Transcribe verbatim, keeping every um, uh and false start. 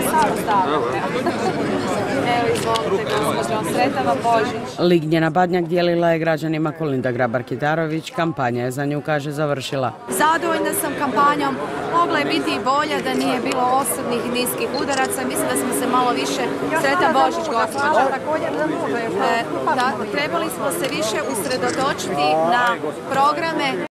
Evo, izvolite, gospođo, sretan vam Božić. Lignjena Badnjak dijelila je građanima Kolinda Grabar-Kitarović, kampanja je za nju, kaže, završila. Zadovoljna sam kampanjom, mogla je biti i bolja da nije bilo osobnih i niskih udaraca. Mislim da smo se malo više, sretan Božić, gospođo. E, da, trebali smo se više usredotočiti na programe